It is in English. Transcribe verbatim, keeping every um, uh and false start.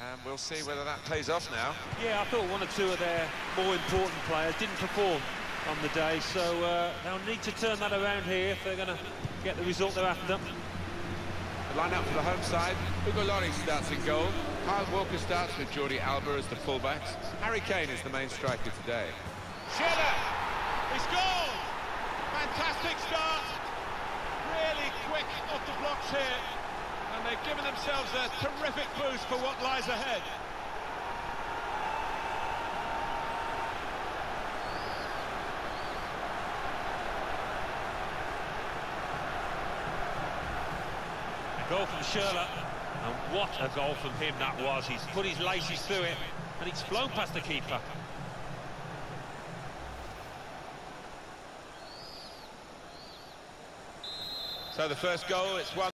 And we'll see whether that pays off now. Yeah, I thought one or two of their more important players didn't perform on the day, so uh, they'll need to turn that around here if they're going to get the result they're after. The line-up for the home side. Hugo Lloris starts in goal. Kyle Walker starts with Jordi Alba as the fullbacks. Harry Kane is the main striker today. Schiller! He's gone! Fantastic start. Really quick off the blocks here. And they've given themselves a terrific boost for what lies ahead. A goal from Schürrle, and what a goal from him that was. He's put his laces through it, and it's flown past the keeper. So the first goal, it's one.